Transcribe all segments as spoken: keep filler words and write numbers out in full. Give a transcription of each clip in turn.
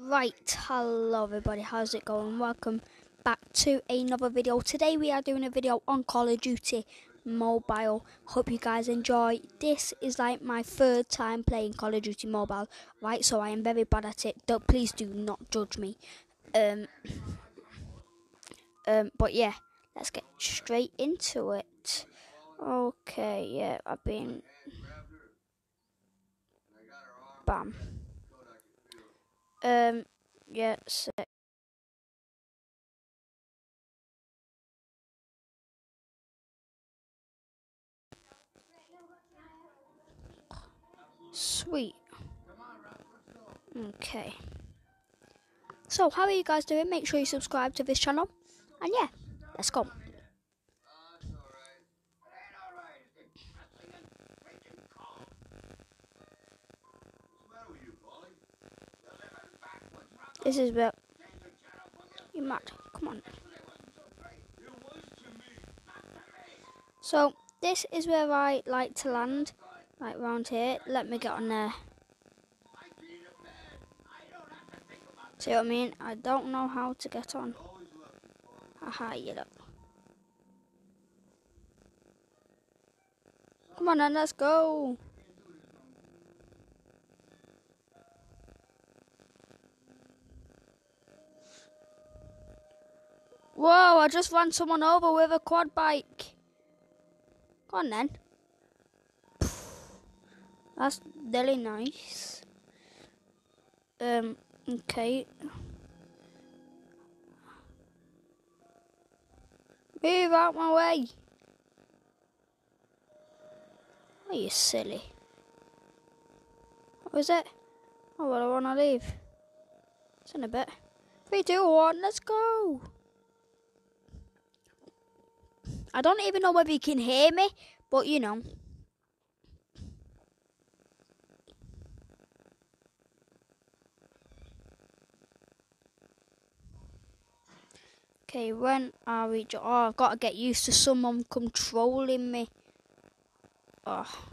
Right, hello everybody, how's it going? Welcome back to another video. Today we are doing a video on Call of Duty Mobile. Hope you guys enjoy. This is like my third time playing Call of Duty Mobile, right? So I am very bad at it. Don't, please do not judge me. Um, um, but yeah, let's get straight into it. Okay, yeah, I've been... Bam. Um, yeah, so... Sweet. Okay. So, how are you guys doing? Make sure you subscribe to this channel. And yeah, let's go. This is where... You mad? Come on. So, this is where I like to land. Like, round here. Let me get on there. See what I mean? I don't know how to get on. Haha, you look. Come on then, let's go. Whoa, I just ran someone over with a quad bike. Go on then. That's really nice. Um, okay. Move out my way. Oh, you silly. What was it? Oh, well, I want to leave. It's in a bit. Three, two, one, let's go. I don't even know whether you can hear me, but you know. Okay, when are we? Oh, I've got to get used to someone controlling me. Oh.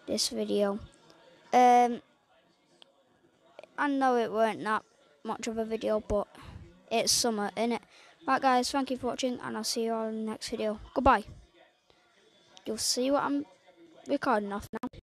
this video. Um, I know it weren't that much of a video, but it's summer, innit? Right guys, thank you for watching, and I'll see you all in the next video. Goodbye. You'll see what I'm recording off now.